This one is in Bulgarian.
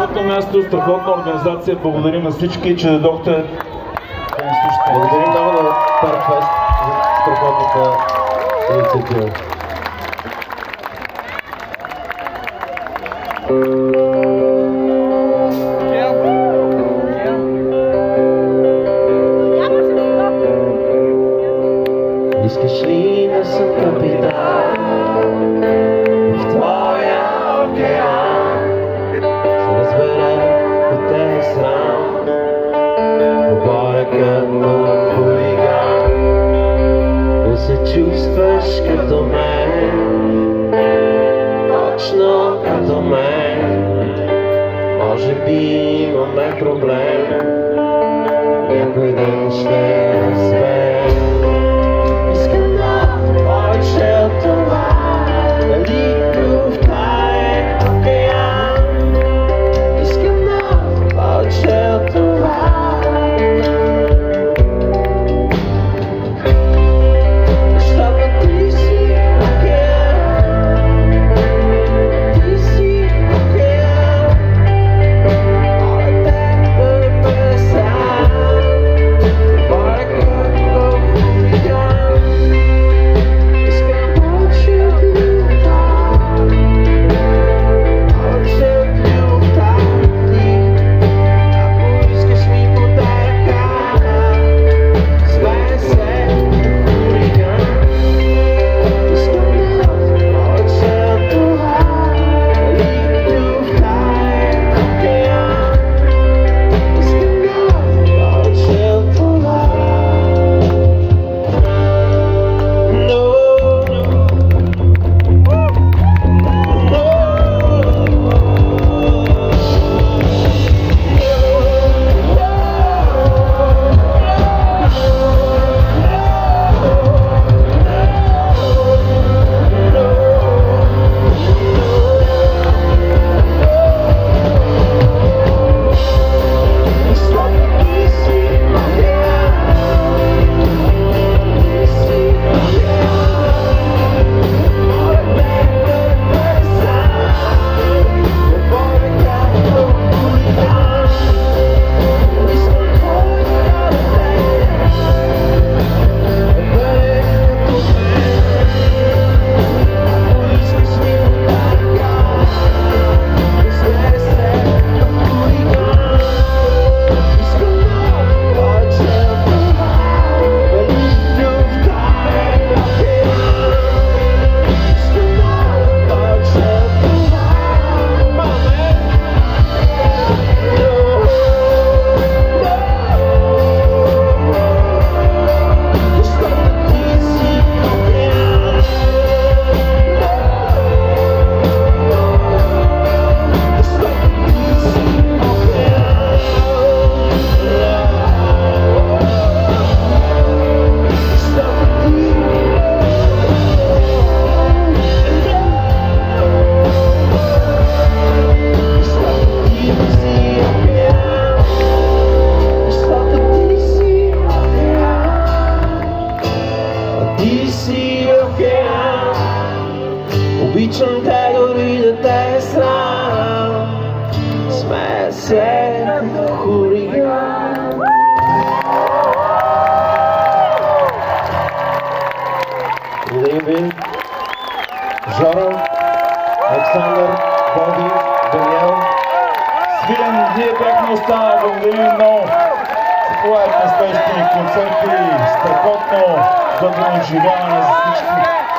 страхотно място, страхотна организация. Благодарим на всички, че дойдохте да ни слушате. Благодарим много на Паркфест за страхотната инициатива. Искаш ли да съм капитан в твоя океан? Се разбера, да те е срам, говоря като хулиган. Да се чувстваш като мен, точно като мен. Може би имаме проблем, някой ден ще успеем. Искам да повече от това, дали в тая океан. Искам да повече от това. Защото ти си океан, ти си океан. Моля те да не пресам, говоря като хулиган. Искам повече от любовта, повече от любовта ти. Ако искаш ми подай ръка, смея се хулиган. Искам да повече от това, дали любовта е океан. Искам да повече от това. Ти си океан, обичам те дори да те е срам. Смея се като хулиган. Благодарим ви. Жора, Александър, Боби, Даниел. Свилен, вие бяхме остана, благодарим много. Това е на следващите ни концерти, страхотно бъдено изживяване за всички.